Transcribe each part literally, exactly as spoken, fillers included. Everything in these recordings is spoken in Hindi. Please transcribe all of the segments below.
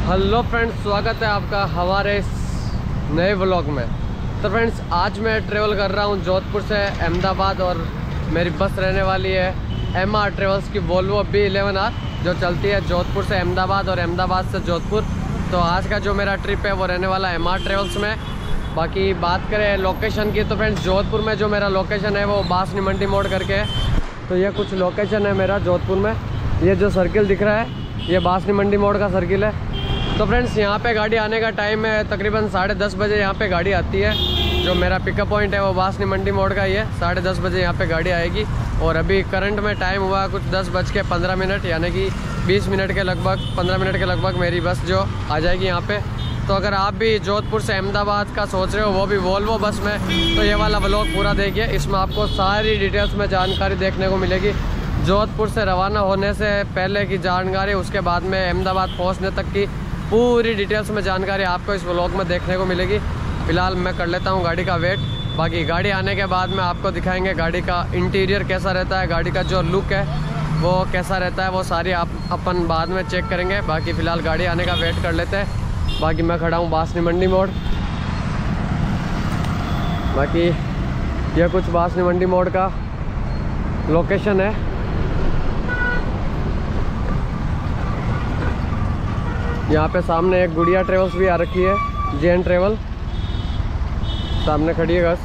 हेलो फ्रेंड्स, स्वागत है आपका हमारे नए व्लॉग में। तो फ्रेंड्स, आज मैं ट्रेवल कर रहा हूं जोधपुर से अहमदाबाद और मेरी बस रहने वाली है एम आर ट्रेवल्स की वोल्वो बी इलेवन आर, जो चलती है जोधपुर से अहमदाबाद और अहमदाबाद से जोधपुर। तो आज का जो मेरा ट्रिप है वो रहने वाला है एम आर ट्रेवल्स में। बाकी बात करें लोकेशन की तो फ्रेंड्स, जोधपुर में जो मेरा लोकेशन है वो बासनी मंडी मोड़ करके है। तो ये कुछ लोकेशन है मेरा जोधपुर में। ये जो सर्किल दिख रहा है ये बासनी मंडी मोड़ का सर्किल है। तो फ्रेंड्स, यहाँ पे गाड़ी आने का टाइम है तकरीबन साढ़े दस बजे यहाँ पे गाड़ी आती है। जो मेरा पिकअप पॉइंट है वो बासनी मंडी मोड़ का ही है। साढ़े दस बजे यहाँ पे गाड़ी आएगी और अभी करंट में टाइम हुआ कुछ दस बज के पंद्रह मिनट, यानी कि बीस मिनट के लगभग पंद्रह मिनट के लगभग मेरी बस जो आ जाएगी यहाँ पे। तो अगर आप भी जोधपुर से अहमदाबाद का सोच रहे हो, वो भी वोल्वो बस में, तो ये वाला व्लॉग पूरा देखिए। इसमें आपको सारी डिटेल्स में जानकारी देखने को मिलेगी। जोधपुर से रवाना होने से पहले की जानकारी, उसके बाद में अहमदाबाद पहुँचने तक की पूरी डिटेल्स में जानकारी आपको इस व्लॉग में देखने को मिलेगी। फ़िलहाल मैं कर लेता हूँ गाड़ी का वेट। बाकी गाड़ी आने के बाद में आपको दिखाएंगे गाड़ी का इंटीरियर कैसा रहता है, गाड़ी का जो लुक है वो कैसा रहता है, वो सारी आप अपन बाद में चेक करेंगे। बाकी फ़िलहाल गाड़ी आने का वेट कर लेते हैं। बाकी मैं खड़ा हूँ बासनी मंडी मोड़। बाकी यह कुछ बासनी मंडी मोड़ का लोकेशन है। यहाँ पे सामने एक गुड़िया ट्रेवल्स भी आ रखी है, जे एन ट्रेवल सामने खड़ी है बस।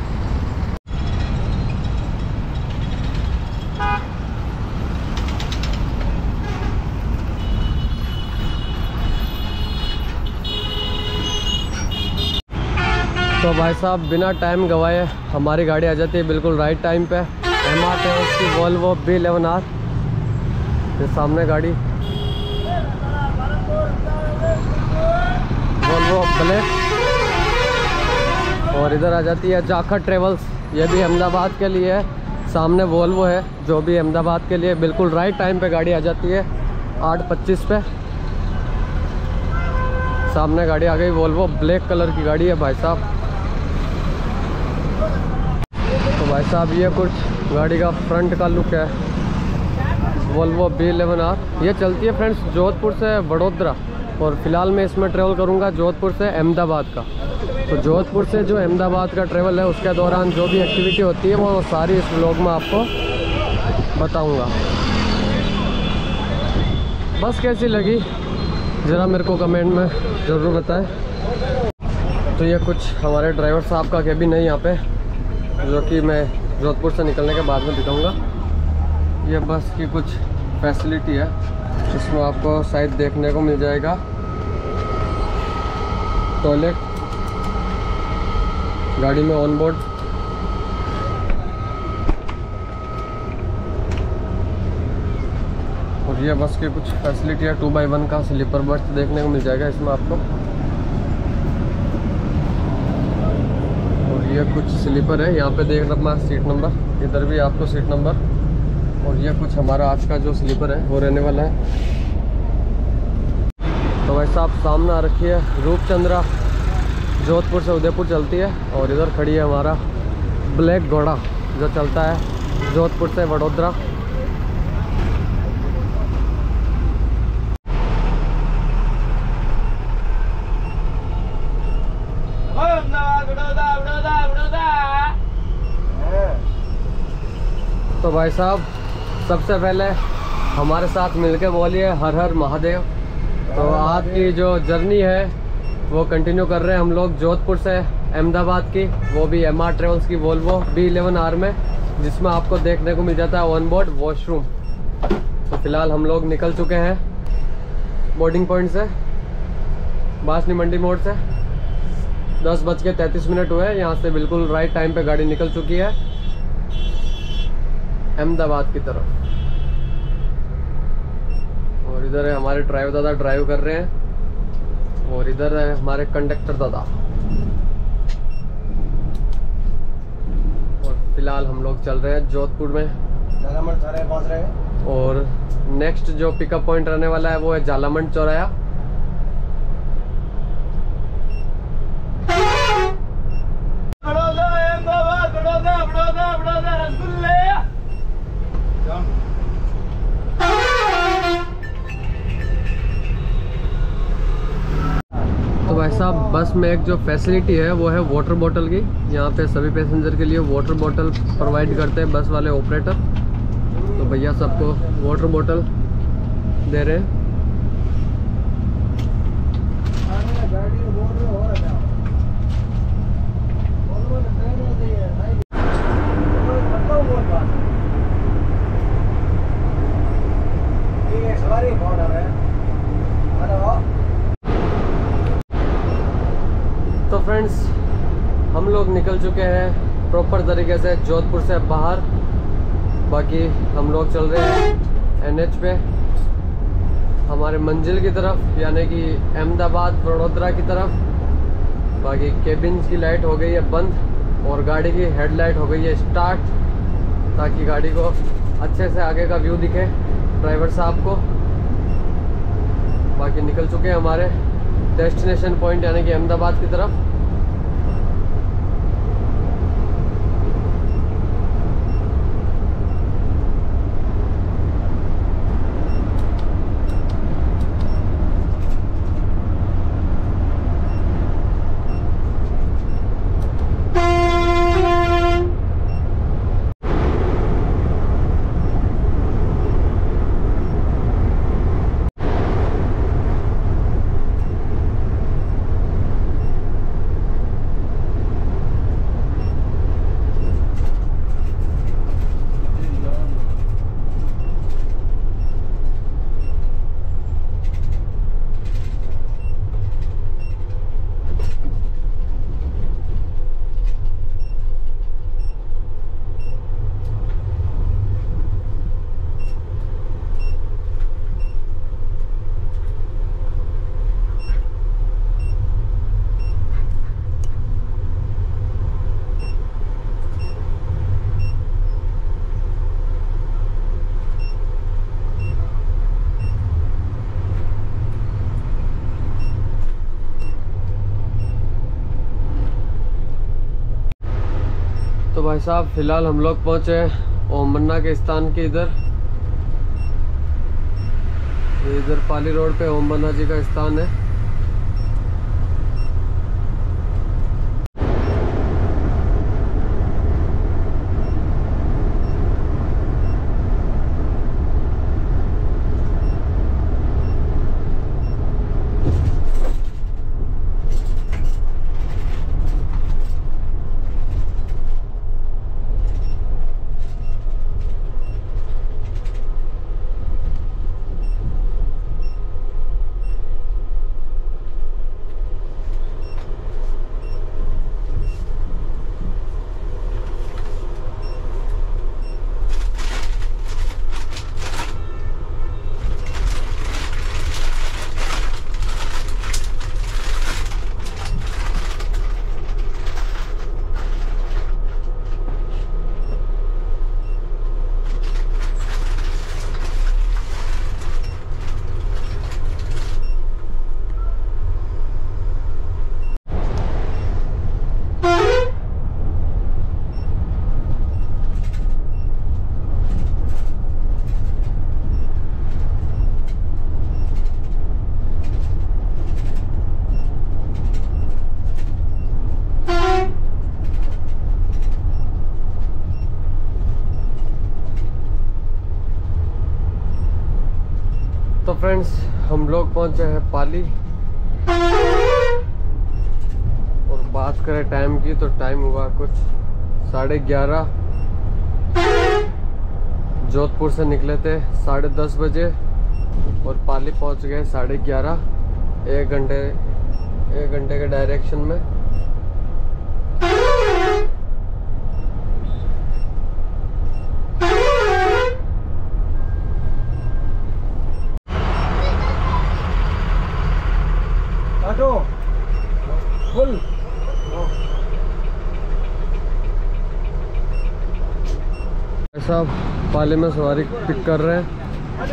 तो भाई साहब, बिना टाइम गवाए हमारी गाड़ी आ जाती है बिल्कुल राइट टाइम पे। एम आर ट्रेवल्स की वोल्वो बी इलेवन आर, ये सामने गाड़ी वोल्वो ब्लैक। और इधर आ जाती है जाखड़ ट्रेवल्स, ये भी अहमदाबाद के लिए है। सामने वोल्वो है जो भी अहमदाबाद के लिए बिल्कुल राइट टाइम पे गाड़ी आ जाती है, आठ पच्चीस पे। सामने गाड़ी आ गई वोल्वो, ब्लैक कलर की गाड़ी है भाई साहब। तो भाई साहब, ये कुछ गाड़ी का फ्रंट का लुक है वोल्वो बी इलेवन आर। ये चलती है फ्रेंड्स जोधपुर से वडोदरा, और फिलहाल मैं इसमें ट्रेवल करूंगा जोधपुर से अहमदाबाद का। तो जोधपुर से जो अहमदाबाद का ट्रेवल है उसके दौरान जो भी एक्टिविटी होती है वो सारी इस व्लॉग में आपको बताऊंगा। बस कैसी लगी ज़रा मेरे को कमेंट में ज़रूर बताएं। तो ये कुछ हमारे ड्राइवर साहब का केबिन है यहाँ पे, जो कि मैं जोधपुर से निकलने के बाद में दिखाऊंगा। ये बस की कुछ फैसिलिटी है, इसमें आपको शायद देखने को मिल जाएगा टॉयलेट गाड़ी में ऑन बोर्ड। और ये बस की कुछ फैसिलिटी है, टू बाई वन का स्लीपर बर्थ देखने को मिल जाएगा इसमें आपको। और ये कुछ स्लीपर है, यहाँ पे देख रहा सीट नंबर, इधर भी आपको सीट नंबर। और ये कुछ हमारा आज का जो स्लीपर है वो रहने वाला है। तो भाई साहब, सामने आ रखी है रूपचंद्रा, जोधपुर से उदयपुर चलती है। और इधर खड़ी है हमारा ब्लैक घोड़ा, जो चलता है जोधपुर से वडोदरा। तो भाई साहब, सबसे पहले हमारे साथ मिलके बोलिए हर हर महादेव। तो आज की जो जर्नी है वो कंटिन्यू कर रहे हैं हम लोग जोधपुर से अहमदाबाद की, वो भी एम आर ट्रेवल्स की वोल्वो बी इलेवन आर में, जिसमें आपको देखने को मिल जाता है ऑन बोर्ड वॉशरूम। तो फिलहाल हम लोग निकल चुके हैं बोर्डिंग पॉइंट से, बासनी मंडी मोड़ से। दस बज के तैंतीस मिनट हुए, यहाँ से बिल्कुल राइट टाइम पे गाड़ी निकल चुकी है अहमदाबाद की तरफ। और इधर है हमारे ड्राइवर दादा, ड्राइव कर रहे हैं। और इधर है हमारे कंडक्टर दादा। और फिलहाल हम लोग चल रहे हैं जोधपुर में, पहुंच रहे हैं। और नेक्स्ट जो पिकअप पॉइंट रहने वाला है वो है झालामंड चौराया। साहब बस में एक जो फैसिलिटी है वो है वाटर बॉटल की। यहाँ पे सभी पैसेंजर के लिए वाटर बॉटल प्रोवाइड करते हैं बस वाले ऑपरेटर। तो भैया सबको वाटर बॉटल दे रहे हैं। तो फ्रेंड्स हम लोग निकल चुके हैं प्रॉपर तरीके से जोधपुर से बाहर। बाकी हम लोग चल रहे हैं एनएच पे हमारे मंजिल की तरफ, यानी कि अहमदाबाद वडोदरा की तरफ। बाकी केबिन की लाइट हो गई है बंद और गाड़ी की हेडलाइट हो गई है स्टार्ट, ताकि गाड़ी को अच्छे से आगे का व्यू दिखे ड्राइवर साहब को। बाकी निकल चुके हैं हमारे डेस्टिनेशन पॉइंट यानी कि अहमदाबाद की तरफ। तो भाई साहब फिलहाल हम लोग पहुंचे ओम बन्ना के स्थान के इधर। इधर पाली रोड पे ओम बन्ना जी का स्थान है। तो फ्रेंड्स हम लोग पहुंचे हैं पाली और बात करें टाइम की तो टाइम हुआ कुछ साढ़े ग्यारह। जोधपुर से निकले थे साढ़े दस बजे और पाली पहुंच गए साढ़े ग्यारह। एक घंटे एक घंटे के डायरेक्शन में। फुल साहब पाली में सवारी पिक कर रहे हैं,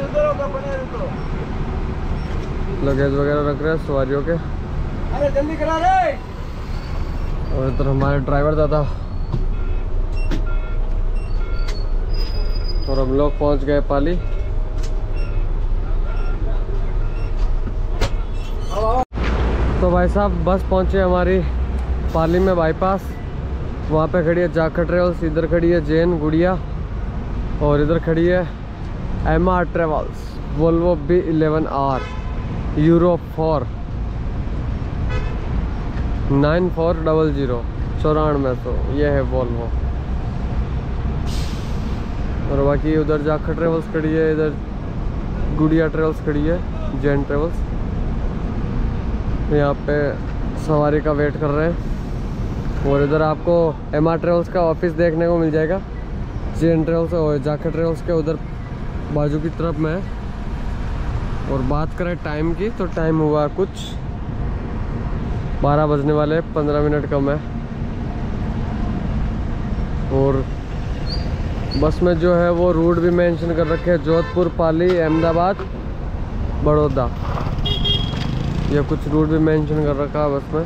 लगेज वगैरह रख रहे हैं सवारियों के। अरे जल्दी करा रे। और इधर हमारे ड्राइवर दादा और हम लोग पहुंच गए पाली। तो भाई साहब बस पहुंचे हमारी पाली में बाईपास। वहाँ पे खड़ी है जाखड़ ट्रेवल्स, इधर खड़ी है जैन गुड़िया और इधर खड़ी है M R travels Volvo B eleven R euro four nine four double zero चौरानवे सौ। ये है वोल्वो। और बाकी उधर जाखड़ ट्रेवल्स खड़ी है, इधर गुड़िया ट्रेवल्स खड़ी है, जैन ट्रेवल्स। यहाँ पे सवारी का वेट कर रहे हैं। और इधर आपको एम आर ट्रेवल्स का ऑफिस देखने को मिल जाएगा, जैन ट्रेवल्स और जाखड़ ट्रेवल्स के उधर बाजू की तरफ में है। और बात करें टाइम की तो टाइम हुआ कुछ बारह बजने वाले, पंद्रह मिनट कम है। और बस में जो है वो रूट भी मेंशन कर रखे हैं, जोधपुर, पाली, अहमदाबाद, बड़ौदा। ये कुछ रूट भी मेंशन कर रखा है बस में।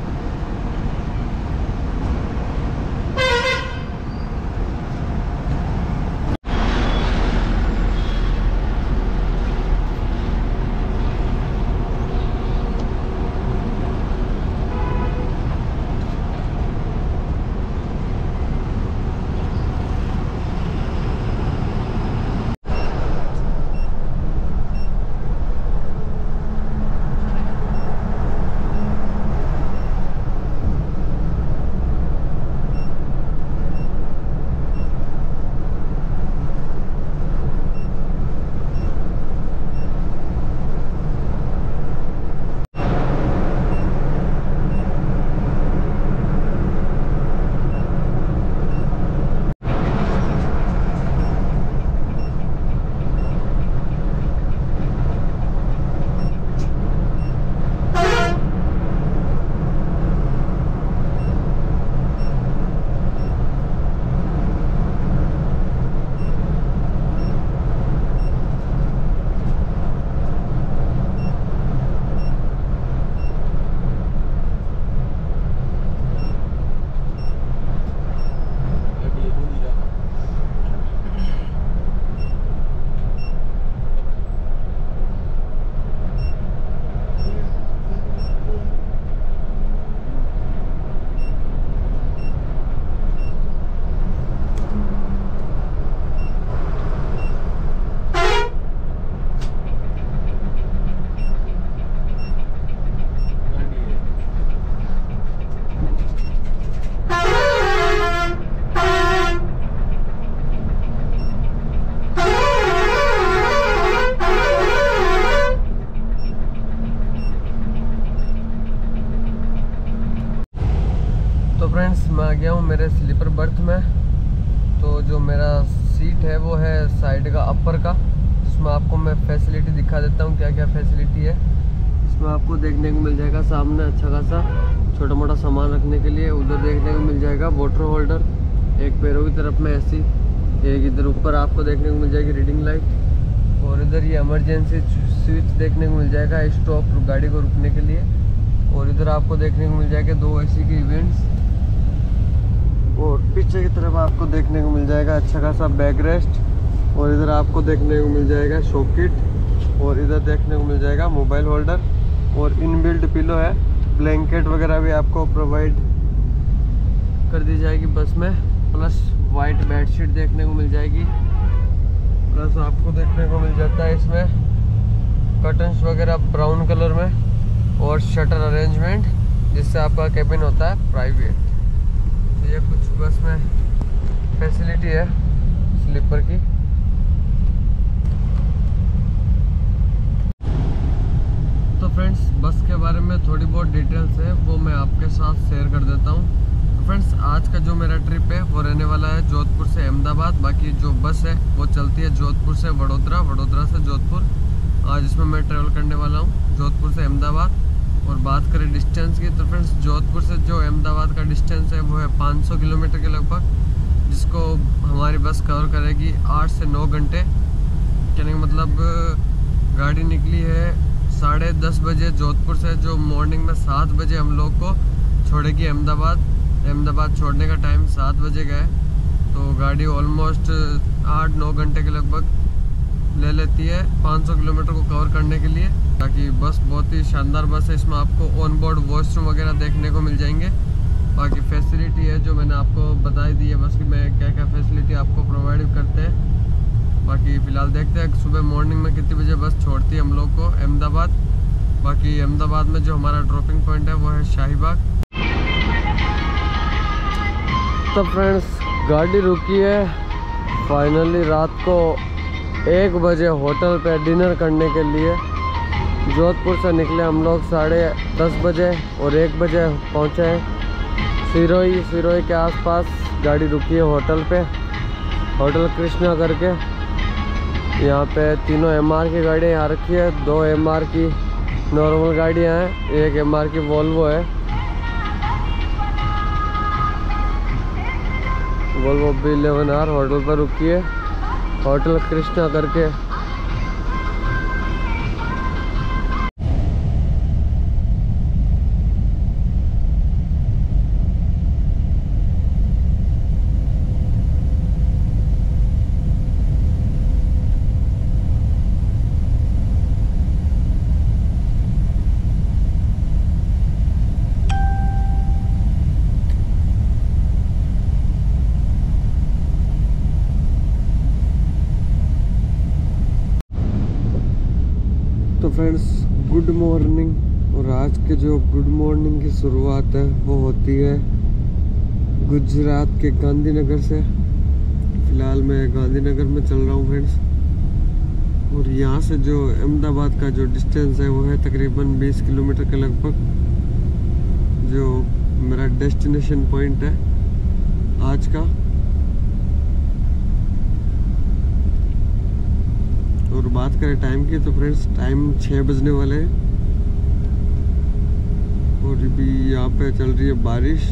फ्रेंड्स मैं आ गया हूँ मेरे स्लीपर बर्थ में। तो जो मेरा सीट है वो है साइड का अपर का, जिसमें आपको मैं फैसिलिटी दिखा देता हूँ क्या क्या फैसिलिटी है। इसमें आपको देखने को मिल जाएगा सामने अच्छा खासा छोटा मोटा सामान रखने के लिए। उधर देखने को मिल जाएगा वाटर होल्डर, एक पैरों की तरफ में ऐसी, एक इधर ऊपर आपको देखने को मिल जाएगी रीडिंग लाइट। और इधर ये इमरजेंसी स्विच देखने को मिल जाएगा स्टॉप गाड़ी को रुकने के लिए। और इधर आपको देखने को मिल जाएगा दो एसी के इवेंट्स। और पीछे की तरफ आपको देखने को मिल जाएगा अच्छा खासा बैक रेस्ट। और इधर आपको देखने को मिल जाएगा सॉकेट। और इधर देखने को मिल जाएगा मोबाइल होल्डर। और इनबिल्ट पिलो है, ब्लैंकेट वगैरह भी आपको प्रोवाइड कर दी जाएगी बस में। प्लस वाइट बेडशीट देखने को मिल जाएगी। प्लस आपको देखने को मिल जाता है इसमें कर्टन्स वगैरह ब्राउन कलर में। और शटर अरेंजमेंट, जिससे आपका केबिन होता है प्राइवेट। तो ये कुछ बस में फैसिलिटी है स्लीपर की। तो फ्रेंड्स बस के बारे में थोड़ी बहुत डिटेल्स है वो मैं आपके साथ शेयर कर देता हूँ। तो फ्रेंड्स आज का जो मेरा ट्रिप है वो रहने वाला है जोधपुर से अहमदाबाद। बाकी जो बस है वो चलती है जोधपुर से वडोदरा, वडोदरा से जोधपुर। आज इसमें मैं ट्रेवल करने वाला हूँ जोधपुर से अहमदाबाद। और बात करें डिस्टेंस की तो फ्रेंड्स जोधपुर से जो अहमदाबाद का डिस्टेंस है वो है पाँच सौ किलोमीटर के लगभग, जिसको हमारी बस कवर करेगी आठ से नौ घंटे। कहने का मतलब गाड़ी निकली है साढ़े दस बजे जोधपुर से, जो मॉर्निंग में सात बजे हम लोग को छोड़ेगी अहमदाबाद। अहमदाबाद छोड़ने का टाइम सात बजे का है। तो गाड़ी ऑलमोस्ट आठ नौ घंटे के लगभग ले लेती है पाँच सौ किलोमीटर को कवर करने के लिए। ताकि बस बहुत ही शानदार बस है, इसमें आपको ऑन बोर्ड वॉशरूम वगैरह देखने को मिल जाएंगे। बाकी फैसिलिटी है जो मैंने आपको बताई दी है बस कि मैं क्या क्या फैसिलिटी आपको प्रोवाइड करते हैं। बाकी फ़िलहाल देखते हैं सुबह मॉर्निंग में कितनी बजे बस छोड़ती है हम लोग को अहमदाबाद। बाकी अहमदाबाद में जो हमारा ड्रॉपिंग पॉइंट है वो है शाहीबाग। तो फ्रेंड्स गाड़ी रुकी है फाइनली रात को एक बजे होटल पे डिनर करने के लिए। जोधपुर से निकले हम लोग साढ़े दस बजे और एक बजे पहुँचे हैं सिरोही। सिरोही के आसपास गाड़ी रुकी है होटल पे, होटल कृष्णा करके। यहाँ पे तीनों एमआर की गाड़ियाँ यहाँ रखी है, दो एमआर की नॉर्मल गाड़ियाँ हैं, एक एमआर की वोल्वो है। Volvo B eleven R hotel पर रुकी है, होटल कृष्णा करके। तो फ्रेंड्स गुड मॉर्निंग। और आज के जो गुड मॉर्निंग की शुरुआत है वो होती है गुजरात के गांधीनगर से। फ़िलहाल मैं गांधीनगर में चल रहा हूँ फ्रेंड्स। और यहाँ से जो अहमदाबाद का जो डिस्टेंस है वो है तकरीबन बीस किलोमीटर के लगभग, जो मेरा डेस्टिनेशन पॉइंट है आज का। और बात करें टाइम की तो फ्रेंड्स टाइम छः बजने वाले हैं और अभी यहाँ पे चल रही है बारिश।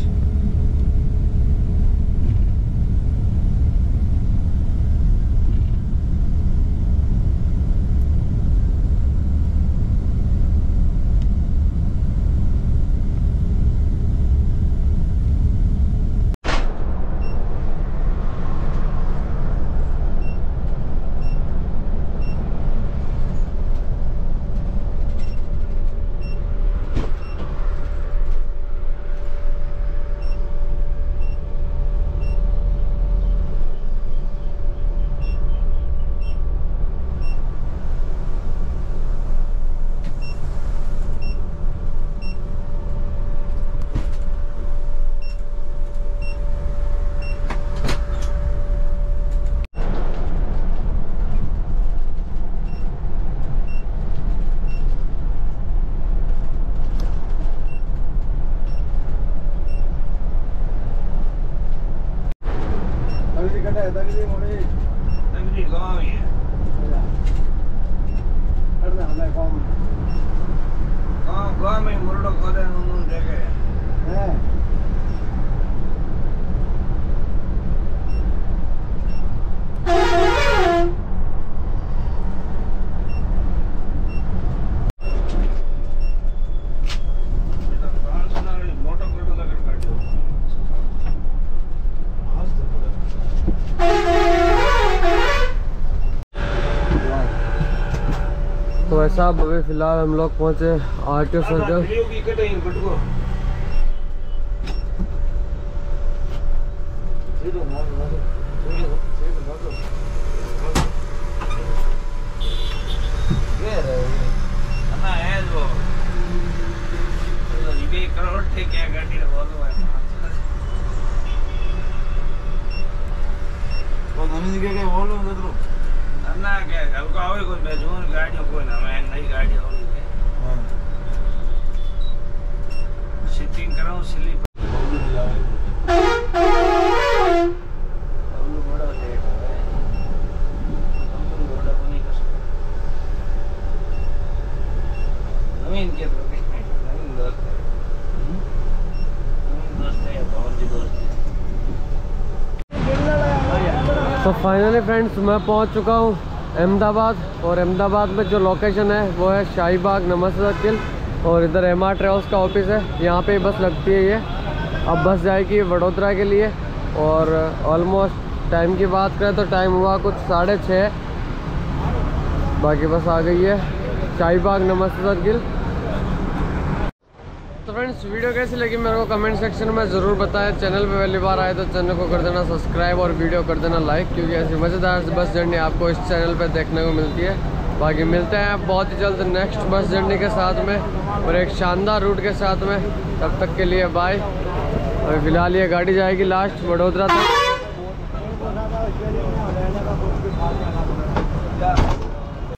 तो ऐसा अभी फिलहाल हम लोग पहुंचे आरटीओ सर्कल। तो फाइनली फ्रेंड्स मैं पहुंच चुका हूं अहमदाबाद। और अहमदाबाद में जो लोकेशन है वो है शाहीबाग नमस सर्किल। और इधर एम आर ट्रेवल्स का ऑफिस है, यहाँ पे बस लगती है ये। अब बस जाएगी वडोदरा के लिए। और ऑलमोस्ट टाइम की बात करें तो टाइम हुआ कुछ साढ़े छः। बाकी बस आ गई है शाही बाग नमस्ते सर्किल। तो फ्रेंड्स वीडियो कैसी लगी मेरे को कमेंट सेक्शन में ज़रूर बताएं। चैनल पे पहली बार आए तो चैनल को कर देना सब्सक्राइब और वीडियो कर देना लाइक, क्योंकि ऐसी मज़ेदार बस जर्नी आपको इस चैनल पे देखने को मिलती है। बाकी मिलते हैं बहुत ही जल्द नेक्स्ट बस जर्नी के साथ में और एक शानदार रूट के साथ में। तब तक के लिए बाय। अभी फ़िलहाल ये गाड़ी जाएगी लास्ट वडोदरा तक।